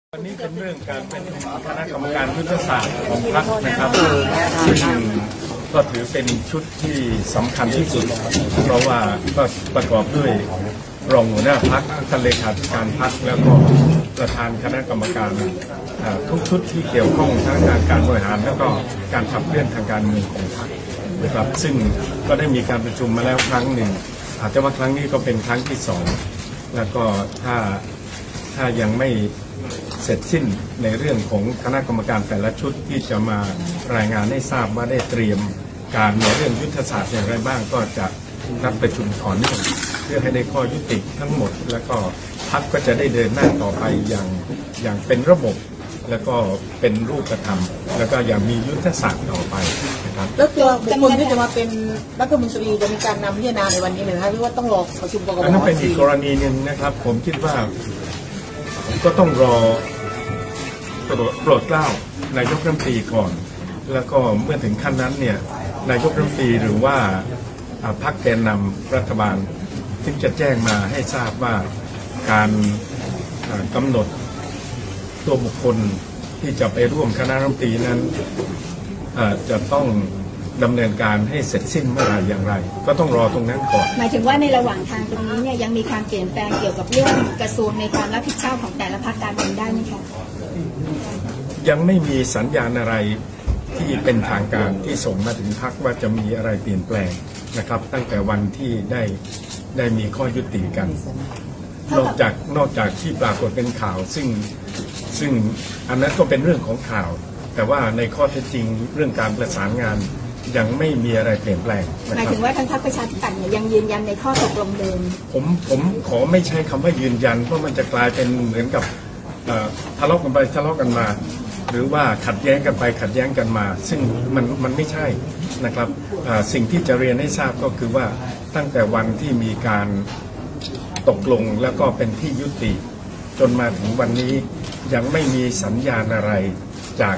วันนี้เป็นเรื่องการเป็นคณะกรรมการยุทธศาสตร์ของพรรคนะครับซึ่งก็ถือเป็นชุดที่สำคัญที่สุดเพราะว่าก็ประกอบด้วยรองหัวหน้าพรรคท่านเลขาธิการพรรคแล้วก็ประธานคณะกรรมการทุกชุดที่เกี่ยวข้องทั้งการบริหารแล้วก็การขับเคลื่อนทางการเมืองของพรรคนะครับซึ่งก็ได้มีการประชุมมาแล้วครั้งหนึ่งอาจจะว่าครั้งนี้ก็เป็นครั้งที่สองแล้วก็ถ้ายังไม่เสร็จสิ้นในเรื่องของคณะกรรมการแต่ละชุดที่จะมารายงานให้ทราบว่าได้เตรียมการในเรื่องยุทธศาสตร์อย่างไรบ้างก็จะนัดประชุมต่อเนื่องเพื่อให้ได้ข้อยุติทั้งหมดแล้วก็พรรคก็จะได้เดินหน้าต่อไปอย่างเป็นระบบแล้วก็เป็นรูปธรรมแล้วก็อย่างมียุทธศาสตร์ต่อไปนะครับแล้วตัวบุคคลที่จะมาเป็นรัฐมนตรีจะมีการนำพิจารณาในวันนี้เลยนะคะหรือว่าต้องรอประชุมกกต. อันนั้นเป็นอีกกรณีหนึ่งนะครับผมคิดว่าก็ต้องรอโปรดเกล้านายกรัฐมนตรีก่อนแล้วก็เมื่อถึงขั้นนั้นเนี่ยนายกรัฐมนตรีหรือว่าพรรคแกนนำรัฐบาลถึงจะแจ้งมาให้ทราบว่าการกำหนดตัวบุคคลที่จะไปร่วมคณะรัฐมนตรีนั้นจะต้องดำเนินการให้เสร็จสิ้นเมื่อไรอย่างไรก็ต้องรอตรงนั้นก่อนหมายถึงว่าในระหว่างทางตรงนี้เนี่ยยังมีการเปลี่ยนแปลงเกี่ยวกับเรื่องกระทรวงในความรับผิดชอบของแต่ละพรรคการเมืองได้ไหมคะยังไม่มีสัญญาณอะไรที่เป็นทางการที่ส่งมาถึงพรรคว่าจะมีอะไรเปลี่ยนแปลงนะครับตั้งแต่วันที่ได้มีข้อยุติกันนอกจากที่ปรากฏเป็นข่าวซึ่งอันนั้นก็เป็นเรื่องของข่าวแต่ว่าในข้อเท็จจริงเรื่องการประสานงานยังไม่มีอะไรเปลี่ยนแปลงหมายถึงว่าทางพรรคประชาธิปัตย์เนี่ยยังยืนยันในข้อตกลงเดิมผมขอไม่ใช้คำว่ายืนยันเพราะมันจะกลายเป็นเหมือนกับทะเลาะกันไปทะเลาะกันมาหรือว่าขัดแย้งกันไปขัดแย้งกันมาซึ่งมันไม่ใช่นะครับสิ่งที่จะเรียนให้ทราบก็คือว่าตั้งแต่วันที่มีการตกลงแล้วก็เป็นที่ยุติจนมาถึงวันนี้ยังไม่มีสัญญาณอะไรจาก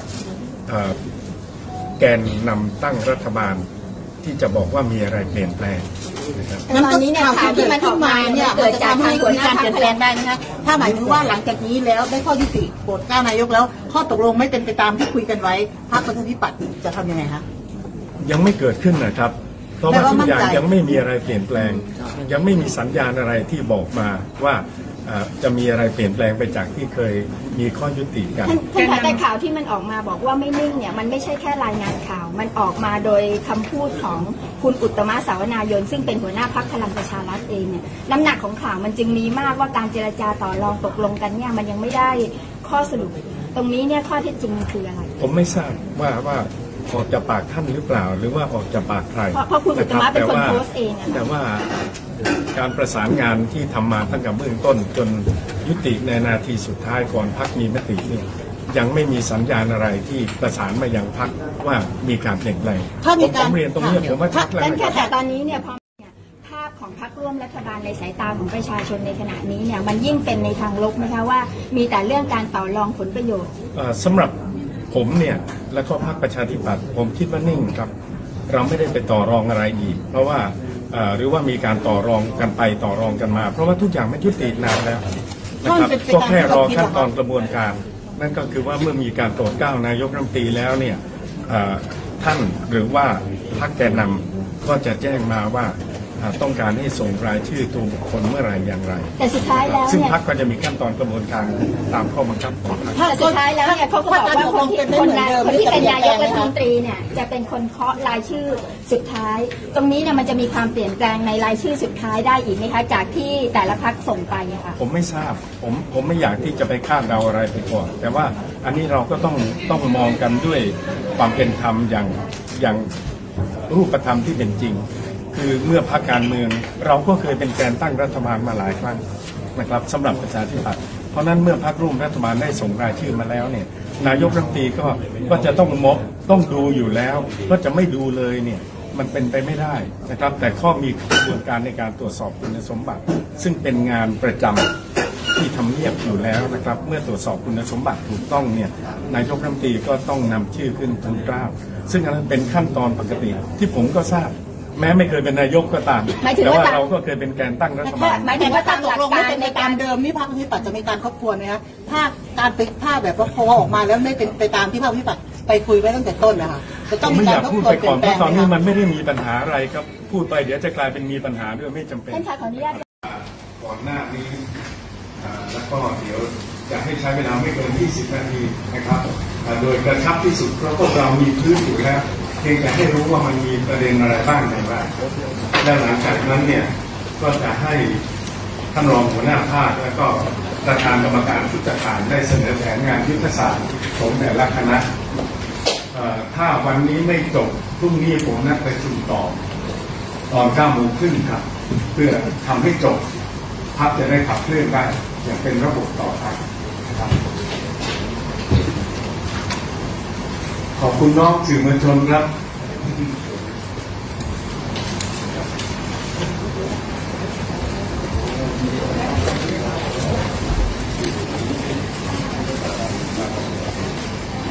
แกนนำตั้งรัฐบาลที่จะบอกว่ามีอะไรเปลี่ยนแปลงนะครับตอนนี้เนี่ยข่าวที่มันออกมาเนี่ยเกิดจากการมีการเปลี่ยนแปลงได้นะคะถ้าหมายถึงว่าหลังจากนี้แล้วได้ข้อยุติโปรดเกล้านายกแล้วข้อตกลงไม่เป็นไปตามที่คุยกันไว้พรรคประชาธิปัตย์จะทำยังไงคะยังไม่เกิดขึ้นนะครับเพราะว่าทุกอย่างยังไม่มีอะไรเปลี่ยนแปลงยังไม่มีสัญญาณอะไรที่บอกมาว่าจะมีอะไรเปลี่ยนแปลงไปจากที่เคยมีข้อยุติกันแต่ข่าวที่มันออกมาบอกว่าไม่นิ่งเนี่ยมันไม่ใช่แค่รายงานข่าวมันออกมาโดยคำพูดของคุณอุตตมะ สาวนายนซึ่งเป็นหัวหน้าพรรคพลังประชารัฐเองเนี่ยน้ำหนักของข่าวมันจึงมีมากว่าการเจรจาต่อรองตกลงกันเนี่ยมันยังไม่ได้ข้อสรุปตรงนี้เนี่ยข้อเท็จจริงคืออะไรผมไม่ทราบว่าออกจากปากท่านหรือเปล่าหรือว่าออกจากปากใครเพราะคุณอุตตมะเป็นคนโพสต์เองแต่ว่าการประสานงานที่ทำมาตั้งแต่เบื้องต้นจนยุติในนาทีสุดท้ายก่อนพรรคมีมตินี่ยังไม่มีสัญญาณอะไรที่ประสานมายังพรรคว่ามีการเปลี่ยนแปลงผมเรียนตรงนี้ผมว่าชัดแล้วแต่ตอนนี้เนี่ยภาพของพรรคร่วมรัฐบาลในสายตาของประชาชนในขณะนี้เนี่ยมันยิ่งเป็นในทางลบนะคะว่ามีแต่เรื่องการต่อรองผลประโยชน์สำหรับผมเนี่ยและก็พรรคประชาธิปัตย์ผมคิดว่านิ่งครับเราไม่ได้ไปต่อรองอะไรอีกเพราะว่าหรือว่ามีการต่อรองกันไปต่อรองกันมาเพราะว่าทุกอย่างมันยุตินานแล้วนะครับก็แค่รอขั้นตอนกระบวนการนั่นก็คือว่าเมื่อมีการโปรดเกล้านายกรัฐมนตรีแล้วเนี่ยท่านหรือว่าพรรคแกนนำก็จะแจ้งมาว่าต้องการให้ส่งรายชื่อตัวบุคคลเมื่อไรอย่างไรแต่สุดท้ายแล้วซึ่งพรรคก็จะมีขั้นตอนกระบวนการตามข้อบังคับของพรรคแต่สุดท้ายแล้วเนี่ยเขาก็บอกว่าคนที่เป็นนายกรัฐมนตรีเนี่ยจะเป็นคนเคาะรายชื่อสุดท้ายตรงนี้เนี่ยมันจะมีความเปลี่ยนแปลงในรายชื่อสุดท้ายได้อีกไหมคะจากที่แต่ละพรรคส่งไปค่ะผมไม่ทราบผมไม่อยากที่จะไปคาดเดาอะไรไปก่อนแต่ว่าอันนี้เราก็ต้องมองกันด้วยความเป็นธรรมอย่างรูปธรรมที่เป็นจริงคือเมื่อพรรคการเมืองเราก็เคยเป็นแกนตั้งรัฐบาลมาหลายครั้งนะครับสำหรับประชาธิปัตย์เพราะนั้นเมื่อพรรคร่วมรัฐบาลได้ส่งรายชื่อมาแล้วเนี่ยนายกรัฐมนตรีก็จะต้องดูอยู่แล้วก็จะไม่ดูเลยเนี่ยมันเป็นไปไม่ได้นะครับแต่ข้อมีกระบวนการในการตรวจสอบคุณสมบัติซึ่งเป็นงานประจำที่ทำเนียบอยู่แล้วนะครับเมื่อตรวจสอบคุณสมบัติถูกต้องเนี่ยนายกรัฐมนตรีก็ต้องนำชื่อขึ้นทูลเกล้าซึ่งอันนั้นเป็นขั้นตอนปกติที่ผมก็ทราบแม้ไม่เคยเป็นนายกก็ตามหมายถึงแต่ว่าว่าเราก็เคยเป็นแกนตั้งรัฐบาลหมายถึงว่าถ้าตามตหกลักลงไม่การเป็นในไปกาตาร มเดิมนี่พรรคประชาธิปัตย์จะมีการทบทวนไหมคะถ้าการไปถ้าแบบว่าพอออกมาแล้วไม่เป็นไปตามที่พรรคประชาธิปัตย์ไปคุยไว้ตั้งแต่ต้นนะคะจะต้องผมมีไม่อการยากทบพูดทวไปนเปก่ลี่อย นนเพแปลงราะตอนนี้ไหมมันไม่ได้มีปัญหาอะไรครับพูดไปเดี๋ยวจะกลายเป็นมีปัญหาด้วยไม่จำเป็นท่านคะขออนุญาตก่อนหน้านี้แล้วก็เดี๋ยวจะให้ใช้เวลาไม่เกิน 20 นาทีนะครับโดยกระชับที่สุดเพราะพวกเรามีพื้นอยู่แล้วเพียงแต่ให้รู้ว่ามันมีประเด็นอะไรบ้างในบ้างและหลังจากนั้นเนี่ยก็จะให้ท่านรองหัวหน้าภาคและก็ประธานกรรมการผู้จัดการได้เสนอแผนงานยุทธศาสตร์ของแต่ละคณะถ้าวันนี้ไม่จบพรุ่งนี้ผมนัดประชุมต่อตอน 9 โมงครึ่งครับเพื่อทำให้จบพรรคจะได้ขับเคลื่อนได้อย่างเป็นระบบต่อไปนะครับขอบคุณน้องสื่อมวลชนครับ